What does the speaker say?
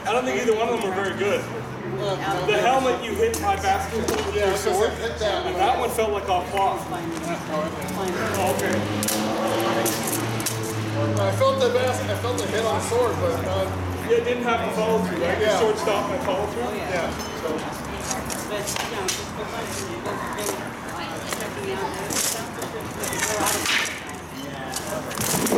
I don't think either one of them were very good. The helmet you hit my basket with your sword, and that one felt like off cloth. Okay. I felt the basket, I felt the hit on the sword, but Yeah, it didn't have to follow through, right? Yeah. The sword stopped my follow through? yeah. So.